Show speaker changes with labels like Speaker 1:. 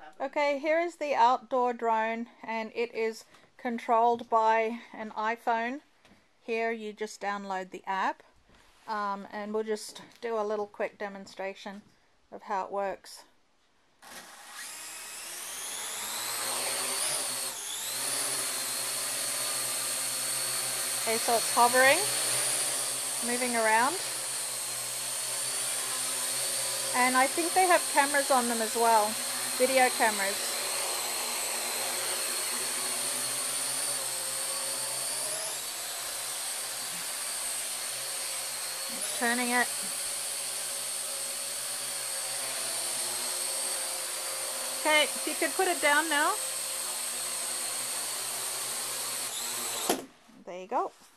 Speaker 1: Okay, here is the outdoor drone, and it is controlled by an iPhone. Here you just download the app, and we'll just do a little quick demonstration of how it works. Okay, so it's hovering, moving around. And I think they have cameras on them as well, video cameras. Just turning it. Okay, if you could put it down now. There you go.